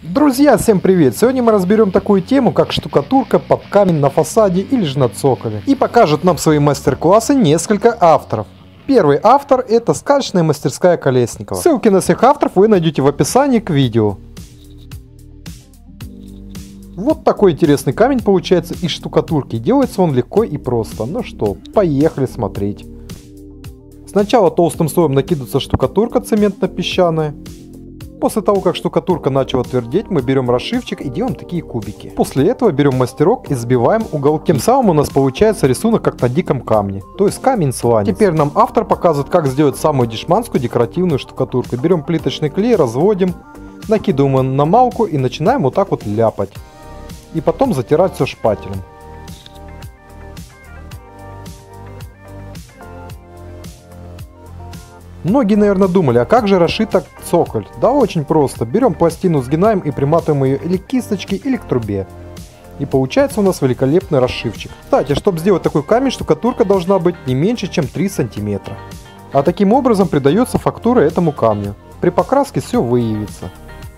Друзья, всем привет! Сегодня мы разберем такую тему, как штукатурка под камень на фасаде или же на цоколе. И покажут нам свои мастер-классы несколько авторов. Первый автор — это скальная мастерская Колесникова. Ссылки на всех авторов вы найдете в описании к видео. Вот такой интересный камень получается из штукатурки. Делается он легко и просто. Ну что, поехали смотреть. Сначала толстым слоем накидывается штукатурка цементно-песчаная. После того, как штукатурка начала твердеть, мы берем расшивчик и делаем такие кубики. После этого берем мастерок и сбиваем уголки. Тем самым у нас получается рисунок как на диком камне, то есть камень-сланец. Теперь нам автор показывает, как сделать самую дешманскую декоративную штукатурку. Берем плиточный клей, разводим, накидываем на малку и начинаем вот так вот ляпать. И потом затирать все шпателем. Многие, наверное, думали, а как же расшит цоколь? Да очень просто. Берем пластину, сгинаем и приматываем ее или к кисточке, или к трубе. И получается у нас великолепный расшивчик. Кстати, чтобы сделать такой камень, штукатурка должна быть не меньше, чем 3 сантиметра. А таким образом придается фактура этому камню. При покраске все выявится.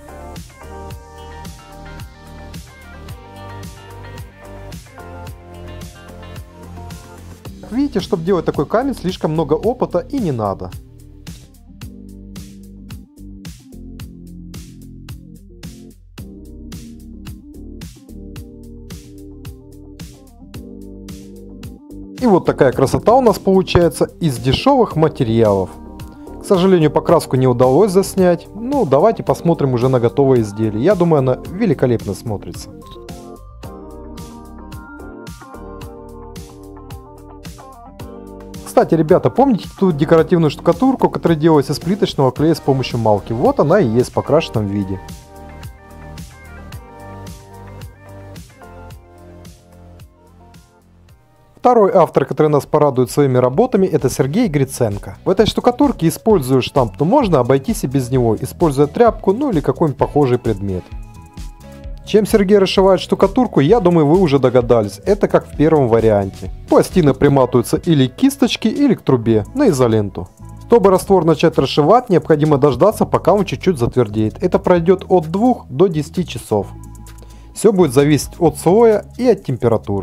Видите, чтобы делать такой камень, слишком много опыта и не надо. И вот такая красота у нас получается из дешевых материалов. К сожалению, покраску не удалось заснять. Ну, давайте посмотрим уже на готовое изделие. Я думаю, она великолепно смотрится. Кстати, ребята, помните ту декоративную штукатурку, которая делалась из плиточного клея с помощью малки? Вот она и есть в покрашенном виде. Второй автор, который нас порадует своими работами, это Сергей Гриценко. В этой штукатурке использую штамп, но можно обойтись и без него, используя тряпку, ну или какой-нибудь похожий предмет. Чем Сергей расшивает штукатурку, я думаю, вы уже догадались. Это как в первом варианте. Пластины приматываются или к кисточке, или к трубе, на изоленту. Чтобы раствор начать расшивать, необходимо дождаться, пока он чуть-чуть затвердеет. Это пройдет от 2 до 10 часов. Все будет зависеть от слоя и от температуры.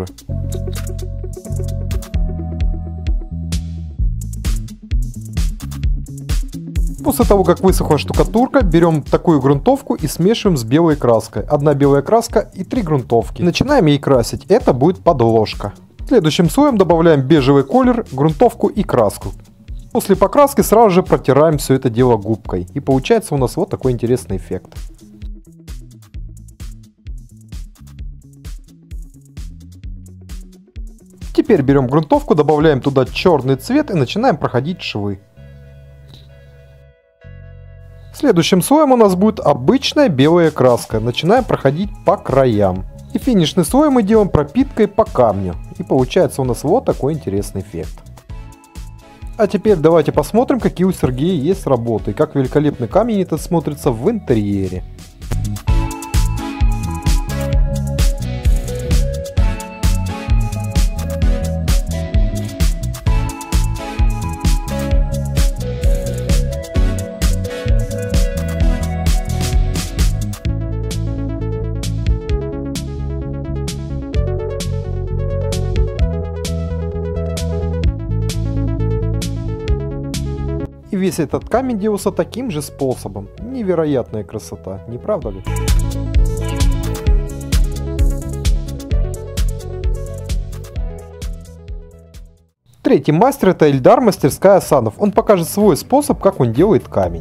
После того, как высохла штукатурка, берем такую грунтовку и смешиваем с белой краской. Одна белая краска и 3 грунтовки. Начинаем ей красить. Это будет подложка. Следующим слоем добавляем бежевый колер, грунтовку и краску. После покраски сразу же протираем все это дело губкой. И получается у нас вот такой интересный эффект. Теперь берем грунтовку, добавляем туда черный цвет и начинаем проходить швы. Следующим слоем у нас будет обычная белая краска. Начинаем проходить по краям. И финишный слой мы делаем пропиткой по камню. И получается у нас вот такой интересный эффект. А теперь давайте посмотрим, какие у Сергея есть работы. И как великолепный камень этот смотрится в интерьере. И весь этот камень делался таким же способом. Невероятная красота, не правда ли? Третий мастер — это Ильдар, мастерская Асанов. Он покажет свой способ, как он делает камень.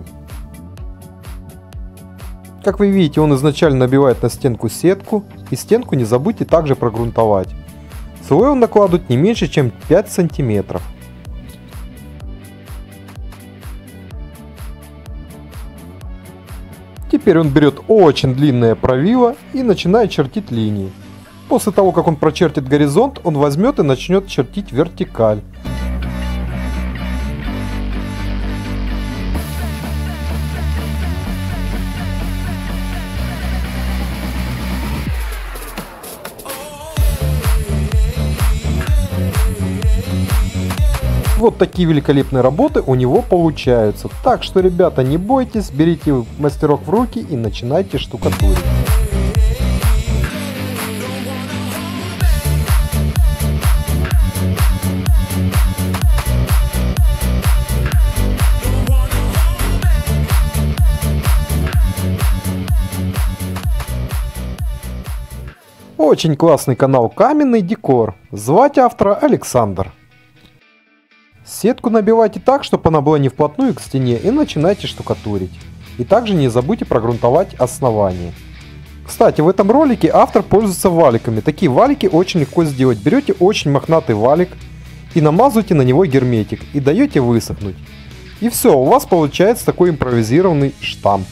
Как вы видите, он изначально набивает на стенку сетку. И стенку не забудьте также прогрунтовать. Слой он накладывает не меньше, чем 5 сантиметров. Теперь он берет очень длинное правило и начинает чертить линии. После того, как он прочертит горизонт, он возьмет и начнет чертить вертикаль. Вот такие великолепные работы у него получаются. Так что, ребята, не бойтесь, берите мастерок в руки и начинайте штукатурить. Очень классный канал Каменный Декор. Звать автора Александр. Сетку набивайте так, чтобы она была не вплотную к стене, и начинайте штукатурить. И также не забудьте прогрунтовать основание. Кстати, в этом ролике автор пользуется валиками. Такие валики очень легко сделать. Берете очень мохнатый валик и намазываете на него герметик и даете высохнуть. И все, у вас получается такой импровизированный штамп.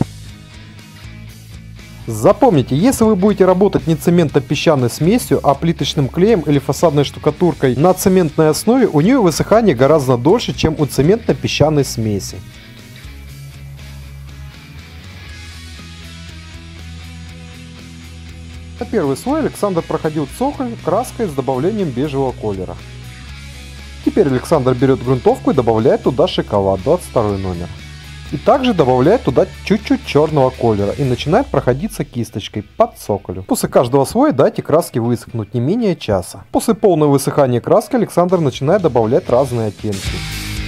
Запомните, если вы будете работать не цементно-песчаной смесью, а плиточным клеем или фасадной штукатуркой на цементной основе, у нее высыхание гораздо дольше, чем у цементно-песчаной смеси. На первый слой Александр проходил цоколь краской с добавлением бежевого колера. Теперь Александр берет грунтовку и добавляет туда шоколад, 22 номер. И также добавляет туда чуть-чуть черного колера и начинает проходиться кисточкой под цоколю. После каждого слоя дайте краске высохнуть не менее часа. После полного высыхания краски Александр начинает добавлять разные оттенки.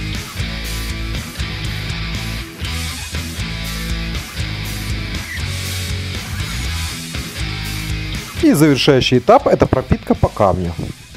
И завершающий этап — это пропитка по камню.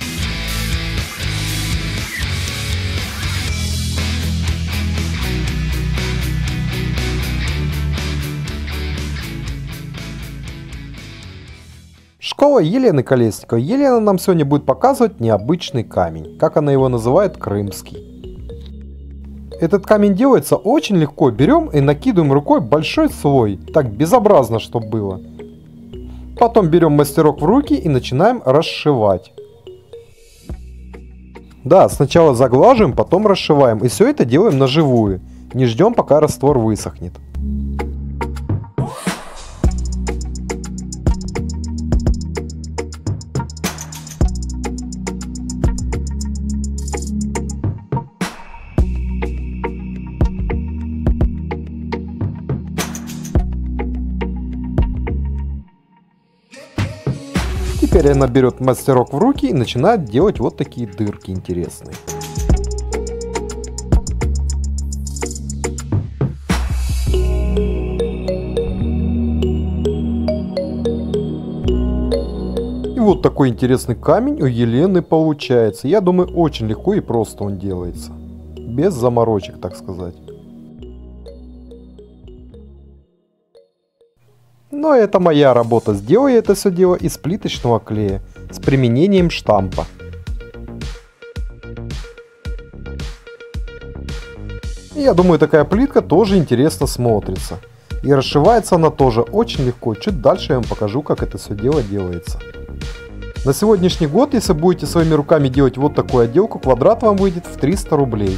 Школа Елены Колесниковой. Елена нам сегодня будет показывать необычный камень, как она его называет, крымский. Этот камень делается очень легко. Берем и накидываем рукой большой слой, так безобразно, чтобы было. Потом берем мастерок в руки и начинаем расшивать. Да, сначала заглаживаем, потом расшиваем. И все это делаем на живую. Не ждем, пока раствор высохнет. Теперь она берет мастерок в руки и начинает делать вот такие дырки интересные. И вот такой интересный камень у Елены получается. Я думаю, очень легко и просто он делается. Без заморочек, так сказать. Но это моя работа. Сделаю это все дело из плиточного клея с применением штампа. И я думаю, такая плитка тоже интересно смотрится. И расшивается она тоже очень легко. Чуть дальше я вам покажу, как это все дело делается. На сегодняшний год, если будете своими руками делать вот такую отделку, квадрат вам выйдет в 300 рублей.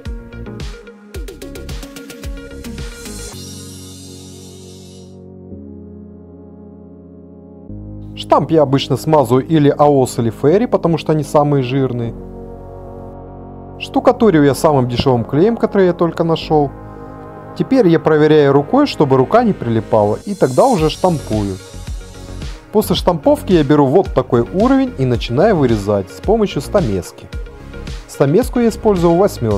Штамп я обычно смазываю или АОС, или Ферри, потому что они самые жирные. Штукатурю я самым дешевым клеем, который я только нашел. Теперь я проверяю рукой, чтобы рука не прилипала, и тогда уже штампую. После штамповки я беру вот такой уровень и начинаю вырезать с помощью стамески. Стамеску я использую 8.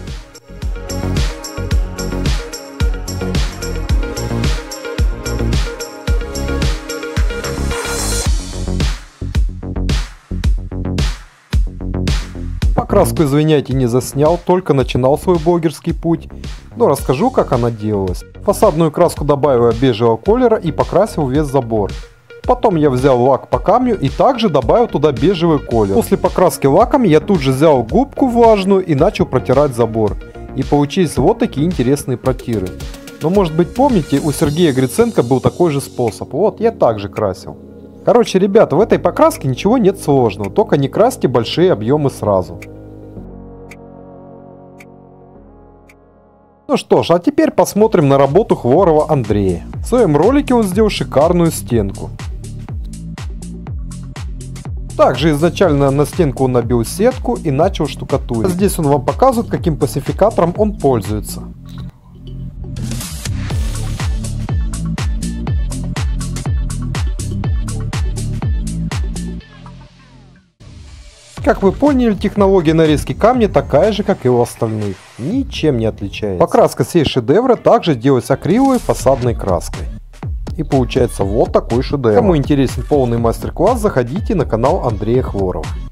Покраску, извиняйте, не заснял, только начинал свой блогерский путь, но расскажу, как она делалась. Фасадную краску добавил бежевого колера и покрасил весь забор. Потом я взял лак по камню и также добавил туда бежевый колер. После покраски лаком я тут же взял губку влажную и начал протирать забор. И получились вот такие интересные протиры. Но может быть помните, у Сергея Гриценко был такой же способ. Вот, я также красил. Короче, ребята, в этой покраске ничего нет сложного, только не красьте большие объемы сразу. Ну что ж, а теперь посмотрим на работу Хворова Андрея. В своем ролике он сделал шикарную стенку. Также изначально на стенку он набил сетку и начал штукатурить. Здесь он вам показывает, каким пластификатором он пользуется. Как вы поняли, технология нарезки камня такая же, как и у остальных. Ничем не отличается. Покраска всей шедевра также делается акриловой фасадной краской. И получается вот такой шедевр. Кому интересен полный мастер-класс, заходите на канал Андрея Хворова.